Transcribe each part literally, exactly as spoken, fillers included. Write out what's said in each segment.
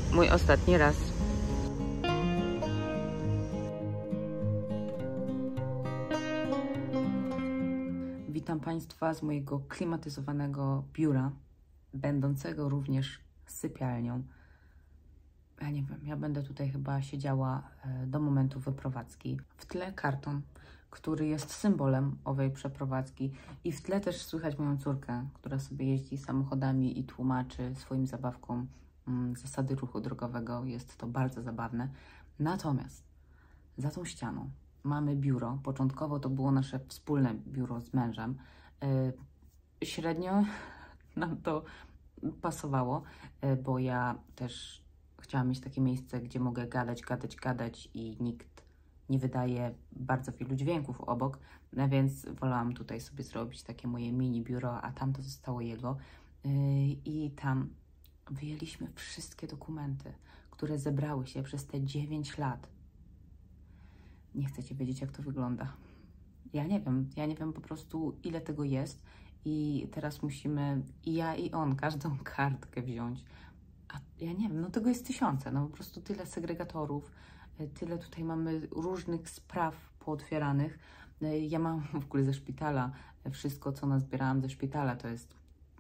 mój ostatni raz. Witam Państwa z mojego klimatyzowanego biura, będącego również sypialnią. Ja nie wiem, ja będę tutaj chyba siedziała do momentu wyprowadzki. W tle karton, który jest symbolem owej przeprowadzki, i w tle też słychać moją córkę, która sobie jeździ samochodami i tłumaczy swoim zabawkom mm, zasady ruchu drogowego. Jest to bardzo zabawne. Natomiast za tą ścianą mamy biuro. Początkowo to było nasze wspólne biuro z mężem. Yy, średnio nam to pasowało, yy, bo ja też chciałam mieć takie miejsce, gdzie mogę gadać, gadać, gadać i nikt nie wydaje bardzo wielu dźwięków obok, więc wolałam tutaj sobie zrobić takie moje mini biuro, a tam to zostało jego. Yy, I tam wyjęliśmy wszystkie dokumenty, które zebrały się przez te dziewięć lat. Nie chcecie wiedzieć, jak to wygląda. Ja nie wiem, ja nie wiem po prostu, ile tego jest, i teraz musimy, i ja, i on, każdą kartkę wziąć. A ja nie wiem, no tego jest tysiące, no po prostu tyle segregatorów, tyle tutaj mamy różnych spraw pootwieranych. Ja mam w ogóle ze szpitala wszystko, co nazbierałam ze szpitala, to jest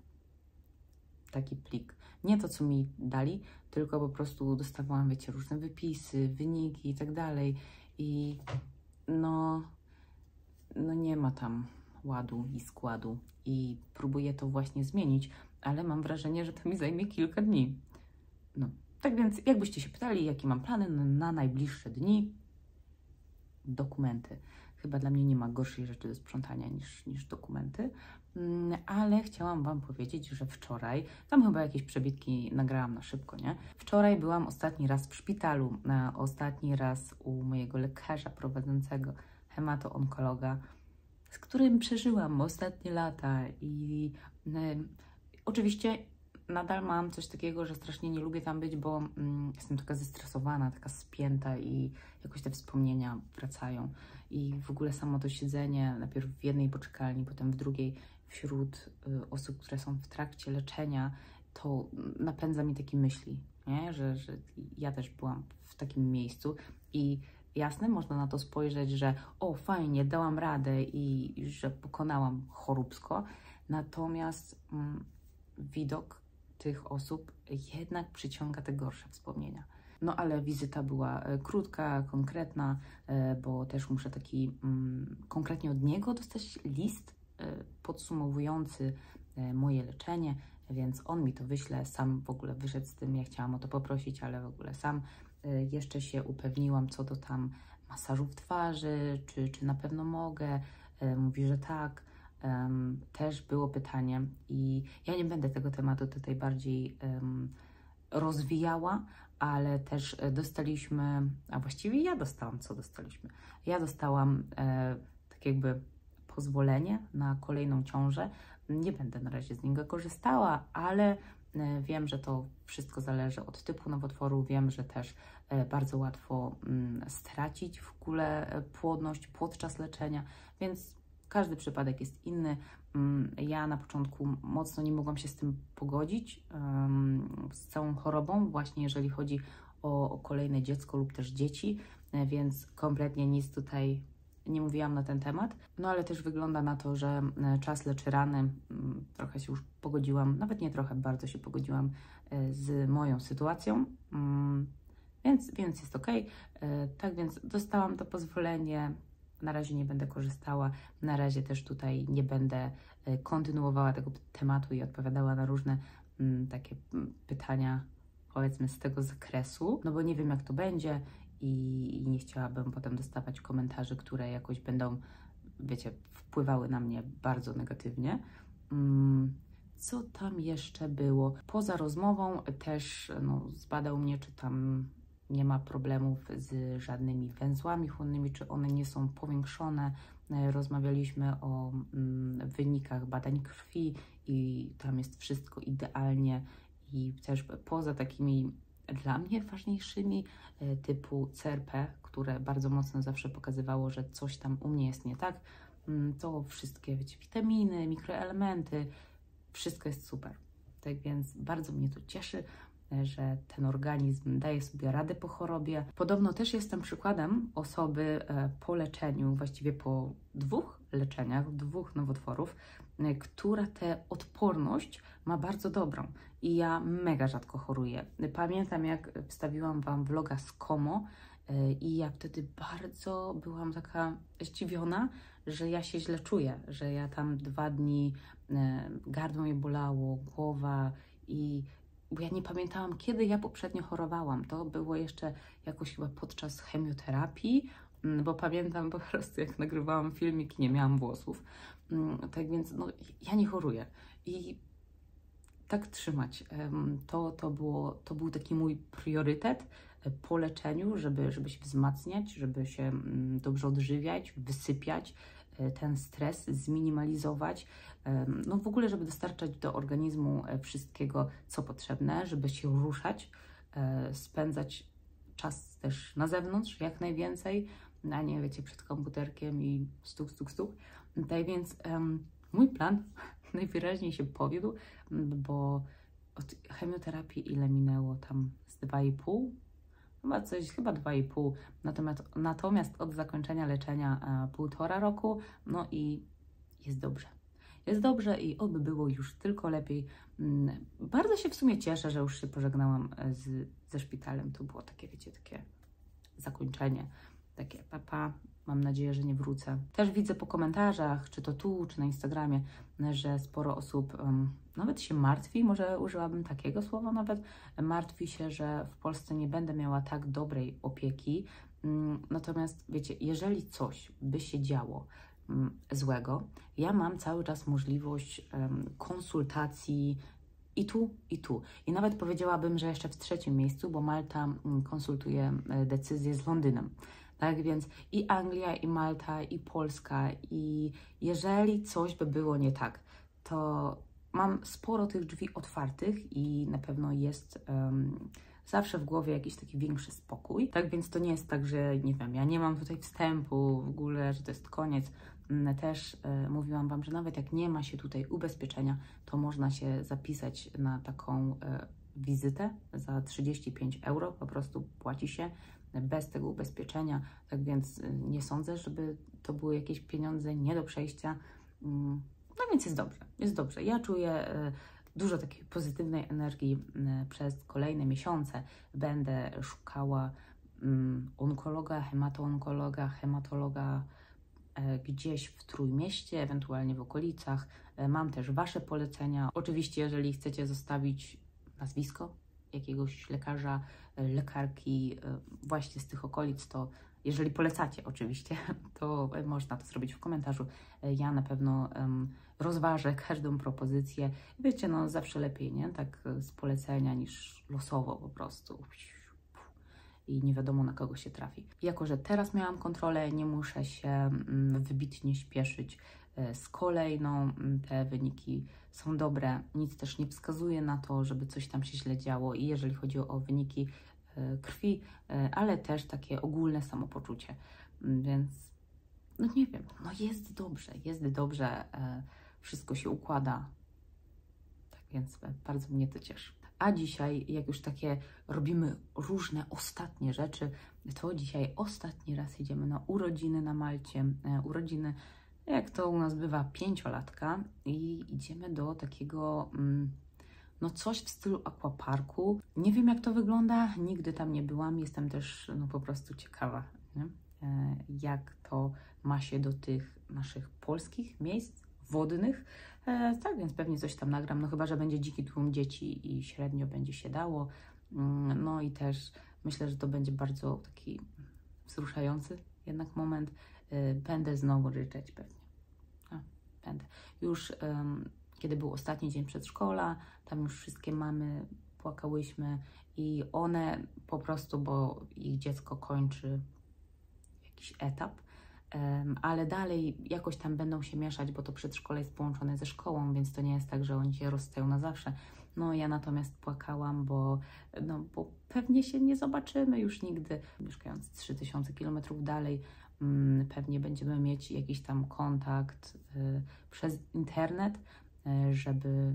taki plik. Nie to, co mi dali, tylko po prostu dostawałam, wiecie, różne wypisy, wyniki i tak dalej. I no, no nie ma tam ładu i składu. I próbuję to właśnie zmienić, ale mam wrażenie, że to mi zajmie kilka dni. No, tak więc jakbyście się pytali, jakie mam plany na, na najbliższe dni, dokumenty. Chyba dla mnie nie ma gorszej rzeczy do sprzątania niż, niż dokumenty, mm, ale chciałam Wam powiedzieć, że wczoraj, tam chyba jakieś przebitki nagrałam na szybko, nie? Wczoraj byłam ostatni raz w szpitalu, e, ostatni raz u mojego lekarza prowadzącego, hematoonkologa, z którym przeżyłam ostatnie lata i e, oczywiście nadal mam coś takiego, że strasznie nie lubię tam być, bo mm, jestem taka zestresowana, taka spięta i jakoś te wspomnienia wracają. I w ogóle samo to siedzenie, najpierw w jednej poczekalni, potem w drugiej, wśród y, osób, które są w trakcie leczenia, to napędza mi takie myśli, nie? Że, że ja też byłam w takim miejscu i jasne, można na to spojrzeć, że o, fajnie, dałam radę i, i że pokonałam choróbsko, natomiast mm, widok tych osób jednak przyciąga te gorsze wspomnienia. No ale wizyta była e, krótka, konkretna, e, bo też muszę taki mm, konkretnie od niego dostać list e, podsumowujący e, moje leczenie, więc on mi to wyśle, sam w ogóle wyszedł z tym, ja chciałam o to poprosić, ale w ogóle sam e, jeszcze się upewniłam co do tam masażów twarzy, czy, czy na pewno mogę, e, mówi, że tak. Um, też było pytanie i ja nie będę tego tematu tutaj bardziej um, rozwijała, ale też dostaliśmy, a właściwie ja dostałam, co dostaliśmy? Ja dostałam e, tak jakby pozwolenie na kolejną ciążę. Nie będę na razie z niego korzystała, ale e, wiem, że to wszystko zależy od typu nowotworu. Wiem, że też e, bardzo łatwo m, stracić w ogóle płodność podczas leczenia, więc każdy przypadek jest inny. Ja na początku mocno nie mogłam się z tym pogodzić, z całą chorobą, właśnie jeżeli chodzi o, o kolejne dziecko lub też dzieci, więc kompletnie nic tutaj nie mówiłam na ten temat. No ale też wygląda na to, że czas leczy rany. Trochę się już pogodziłam, nawet nie trochę, bardzo się pogodziłam z moją sytuacją, więc, więc jest ok. Tak więc dostałam to pozwolenie. Na razie nie będę korzystała, na razie też tutaj nie będę kontynuowała tego tematu i odpowiadała na różne m, takie pytania, powiedzmy, z tego zakresu, no bo nie wiem, jak to będzie i, i nie chciałabym potem dostawać komentarzy, które jakoś będą, wiecie, wpływały na mnie bardzo negatywnie. Mm, co tam jeszcze było? Poza rozmową też no, zbadał mnie, czy tam nie ma problemów z żadnymi węzłami chłonnymi, czy one nie są powiększone. Rozmawialiśmy o mm, wynikach badań krwi i tam jest wszystko idealnie. I też poza takimi dla mnie ważniejszymi, typu C R P, które bardzo mocno zawsze pokazywało, że coś tam u mnie jest nie tak, to wszystkie, wiecie, witaminy, mikroelementy, wszystko jest super. Tak więc bardzo mnie to cieszy. że ten organizm daje sobie radę po chorobie. Podobno też jestem przykładem osoby po leczeniu, właściwie po dwóch leczeniach, dwóch nowotworów, która tę odporność ma bardzo dobrą. I ja mega rzadko choruję. Pamiętam, jak wstawiłam Wam vloga z Como i ja wtedy bardzo byłam taka zdziwiona, że ja się źle czuję, że ja tam dwa dni gardło mnie bolało, głowa i bo ja nie pamiętałam, kiedy ja poprzednio chorowałam. To było jeszcze jakoś chyba podczas chemioterapii, bo pamiętam po prostu, jak nagrywałam filmik i nie miałam włosów. Tak więc no, ja nie choruję. I tak trzymać. To, to, było, to był taki mój priorytet po leczeniu, żeby, żeby się wzmacniać, żeby się dobrze odżywiać, wysypiać, ten stres zminimalizować, no w ogóle, żeby dostarczać do organizmu wszystkiego, co potrzebne, żeby się ruszać, spędzać czas też na zewnątrz jak najwięcej, a nie, wiecie, przed komputerkiem i stuk, stuk, stuk. Tak więc um, mój plan najwyraźniej się powiódł, bo od chemioterapii ile minęło? Tam z dwa i pół? Chyba coś, chyba dwa i pół. Natomiast, natomiast od zakończenia leczenia e, półtora roku, no i jest dobrze. Jest dobrze i oby było już tylko lepiej. Mm, bardzo się w sumie cieszę, że już się pożegnałam z, ze szpitalem. To było takie, wiecie, takie zakończenie. Takie papa, mam nadzieję, że nie wrócę. Też widzę po komentarzach, czy to tu, czy na Instagramie, że sporo osób um, nawet się martwi, może użyłabym takiego słowa nawet, martwi się, że w Polsce nie będę miała tak dobrej opieki. Um, natomiast wiecie, jeżeli coś by się działo um, złego, ja mam cały czas możliwość um, konsultacji i tu, i tu. I nawet powiedziałabym, że jeszcze w trzecim miejscu, bo Malta um, konsultuje decyzję z Londynem. Tak więc i Anglia, i Malta, i Polska, i jeżeli coś by było nie tak, to mam sporo tych drzwi otwartych i na pewno jest um, zawsze w głowie jakiś taki większy spokój. Tak więc to nie jest tak, że nie wiem, ja nie mam tutaj wstępu w ogóle, że to jest koniec. Też e, mówiłam Wam, że nawet jak nie ma się tutaj ubezpieczenia, to można się zapisać na taką e, wizytę za trzydzieści pięć euro, po prostu płaci się bez tego ubezpieczenia, tak więc nie sądzę, żeby to były jakieś pieniądze nie do przejścia. No więc jest dobrze, jest dobrze. Ja czuję dużo takiej pozytywnej energii przez kolejne miesiące. Będę szukała onkologa, hematoonkologa, hematologa gdzieś w Trójmieście, ewentualnie w okolicach. Mam też Wasze polecenia. Oczywiście, jeżeli chcecie zostawić nazwisko jakiegoś lekarza, lekarki właśnie z tych okolic, to jeżeli polecacie oczywiście, to można to zrobić w komentarzu. Ja na pewno um, rozważę każdą propozycję. Wiecie, no zawsze lepiej, nie? Tak z polecenia niż losowo po prostu. I nie wiadomo, na kogo się trafi. Jako że teraz miałam kontrolę, nie muszę się wybitnie śpieszyć z kolejną. Te wyniki są dobre. Nic też nie wskazuje na to, żeby coś tam się źle działo. I jeżeli chodzi o wyniki krwi, ale też takie ogólne samopoczucie. Więc no nie wiem, no jest dobrze, jest dobrze. Wszystko się układa. Tak więc bardzo mnie to cieszy. A dzisiaj, jak już takie robimy różne ostatnie rzeczy, to dzisiaj ostatni raz idziemy na urodziny na Malcie. E, urodziny, jak to u nas bywa, pięciolatka i idziemy do takiego, mm, no coś w stylu aquaparku. Nie wiem, jak to wygląda, nigdy tam nie byłam, jestem też no po prostu ciekawa, nie? E, jak to ma się do tych naszych polskich miejsc wodnych. E, tak więc pewnie coś tam nagram, no chyba że będzie dziki tłum dzieci i średnio będzie się dało. Mm, no i też myślę, że to będzie bardzo taki wzruszający jednak moment. E, będę znowu ryczeć pewnie. A, będę. Już um, kiedy był ostatni dzień przedszkola, tam już wszystkie mamy płakałyśmy i one po prostu, bo ich dziecko kończy jakiś etap, ale dalej jakoś tam będą się mieszać, bo to przedszkole jest połączone ze szkołą, więc to nie jest tak, że oni się rozstają na zawsze. No ja natomiast płakałam, bo, no, bo pewnie się nie zobaczymy już nigdy. Mieszkając trzy tysiące kilometrów dalej, pewnie będziemy mieć jakiś tam kontakt y, przez internet, y, żeby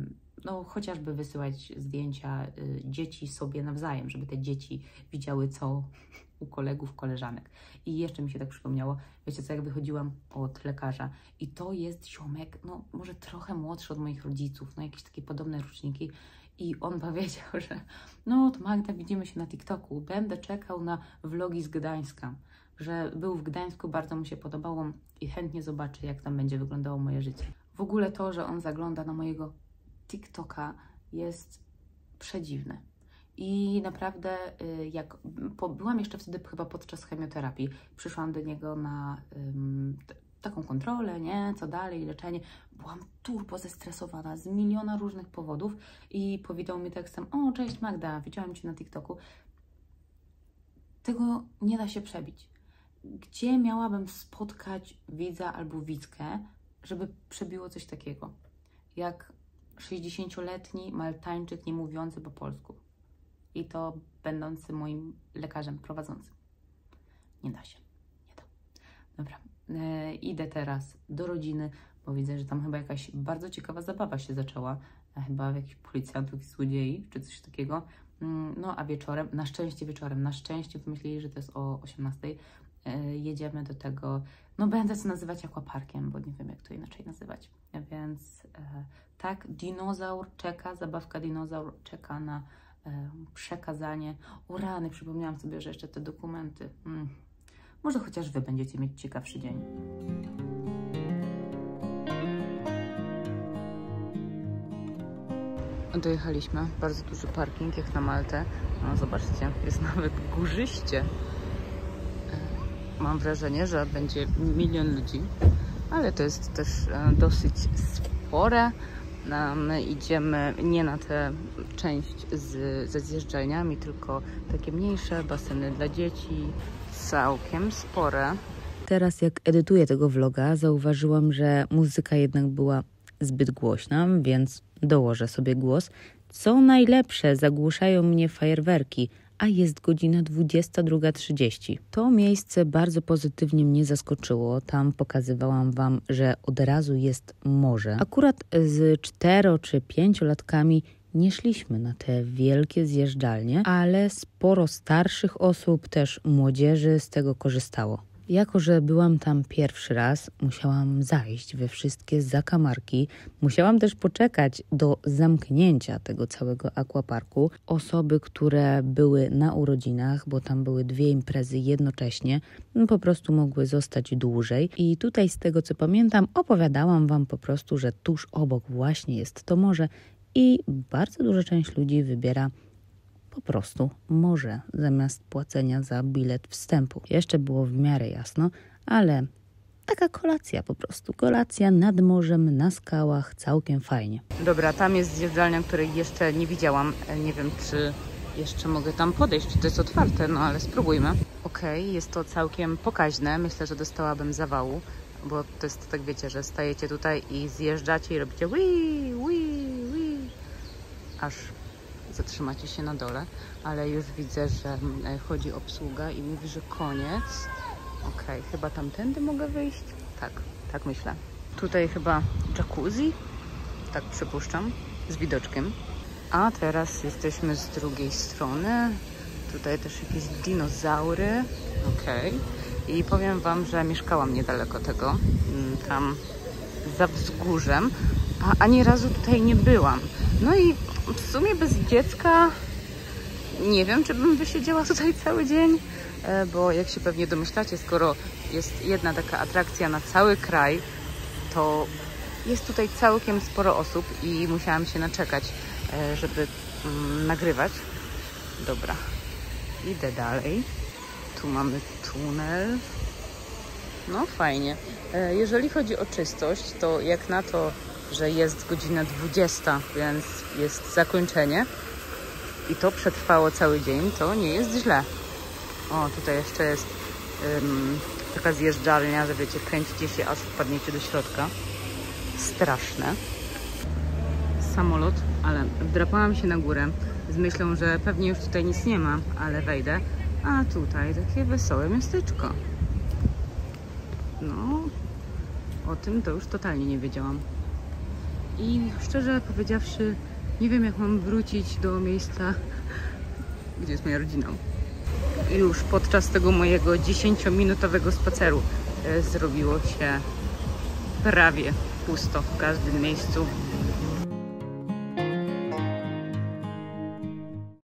no chociażby wysyłać zdjęcia y, dzieci sobie nawzajem, żeby te dzieci widziały, co u kolegów, koleżanek. I jeszcze mi się tak przypomniało, wiecie co, jak wychodziłam od lekarza i to jest ziomek, no może trochę młodszy od moich rodziców, no jakieś takie podobne roczniki i on powiedział, że no to Magda, widzimy się na TikToku, będę czekał na vlogi z Gdańska, że był w Gdańsku, bardzo mu się podobało i chętnie zobaczy, jak tam będzie wyglądało moje życie. W ogóle to, że on zagląda na mojego TikToka jest przedziwne. I naprawdę, jak po, byłam jeszcze wtedy chyba podczas chemioterapii, przyszłam do niego na um, t, taką kontrolę, nie, co dalej, leczenie. Byłam turbo zestresowana z miliona różnych powodów i powiedział mi tekstem: o, cześć Magda, widziałam Cię na TikToku. Tego nie da się przebić. Gdzie miałabym spotkać widza albo widzkę, żeby przebiło coś takiego, jak sześćdziesięcioletni Maltańczyk nie mówiący po polsku. I to będący moim lekarzem prowadzącym. Nie da się. Nie da. Dobra. E, idę teraz do rodziny, bo widzę, że tam chyba jakaś bardzo ciekawa zabawa się zaczęła. Chyba jakichś policjantów i złodziei, czy coś takiego. No a wieczorem, na szczęście wieczorem, na szczęście wymyślili, że to jest o osiemnastej. E, jedziemy do tego, no będę to nazywać aquaparkiem, bo nie wiem, jak to inaczej nazywać. Więc e, tak, dinozaur czeka, zabawka dinozaur czeka na przekazanie. O rany, przypomniałam sobie, że jeszcze te dokumenty. Hmm. Może chociaż Wy będziecie mieć ciekawszy dzień. Dojechaliśmy. Bardzo duży parking, jak na Maltę. No zobaczcie, jest nawet górzyście. Mam wrażenie, że będzie milion ludzi, ale to jest też dosyć spore. My idziemy nie na tę część z, ze zjeżdżalniami, tylko takie mniejsze baseny dla dzieci, całkiem spore. Teraz jak edytuję tego vloga, zauważyłam, że muzyka jednak była zbyt głośna, więc dołożę sobie głos. Co najlepsze, zagłuszają mnie fajerwerki, a jest godzina dwudziesta druga trzydzieści. To miejsce bardzo pozytywnie mnie zaskoczyło. Tam pokazywałam Wam, że od razu jest morze. Akurat z cztero czy pięciolatkami nie szliśmy na te wielkie zjeżdżalnie, ale sporo starszych osób, też młodzieży z tego korzystało. Jako że byłam tam pierwszy raz, musiałam zajść we wszystkie zakamarki. Musiałam też poczekać do zamknięcia tego całego aquaparku. Osoby, które były na urodzinach, bo tam były dwie imprezy jednocześnie, no po prostu mogły zostać dłużej. I tutaj z tego co pamiętam, opowiadałam Wam po prostu, że tuż obok właśnie jest to morze i bardzo duża część ludzi wybiera po prostu morze zamiast płacenia za bilet wstępu. Jeszcze było w miarę jasno, ale taka kolacja po prostu. Kolacja nad morzem, na skałach, całkiem fajnie. Dobra, tam jest zjeżdżalnia, której jeszcze nie widziałam. Nie wiem, czy jeszcze mogę tam podejść, czy to jest otwarte, no ale spróbujmy. Okej, okay, jest to całkiem pokaźne. Myślę, że dostałabym zawału, bo to jest tak, wiecie, że stajecie tutaj i zjeżdżacie i robicie wii, wii, wii, aż zatrzymacie się na dole, ale już widzę, że chodzi obsługa i mówi, że koniec. Okej, okay, chyba tamtędy mogę wyjść? Tak, tak myślę. Tutaj chyba jacuzzi, tak przypuszczam, z widoczkiem. A teraz jesteśmy z drugiej strony. Tutaj też jakieś dinozaury. Okej. Okay. I powiem Wam, że mieszkałam niedaleko tego, tam za wzgórzem, a ani razu tutaj nie byłam. No i w sumie bez dziecka nie wiem, czy bym wysiedziała tutaj cały dzień, bo jak się pewnie domyślacie, skoro jest jedna taka atrakcja na cały kraj, to jest tutaj całkiem sporo osób i musiałam się naczekać, żeby mm, nagrywać. Dobra, idę dalej. Tu mamy tunel. No fajnie. Jeżeli chodzi o czystość, to jak na to, że jest godzina dwudziesta, więc jest zakończenie i to przetrwało cały dzień, to nie jest źle. O, tutaj jeszcze jest ym, taka zjeżdżalnia, że wiecie, kręcicie się, aż wpadniecie do środka. Straszne. Samolot, ale wdrapałam się na górę z myślą, że pewnie już tutaj nic nie ma, ale wejdę. A tutaj takie wesołe miasteczko. No, o tym to już totalnie nie wiedziałam. I szczerze powiedziawszy, Nie wiem, jak mam wrócić do miejsca, gdzie jest moja rodzina. Już podczas tego mojego dziesięciominutowego spaceru zrobiło się prawie pusto w każdym miejscu.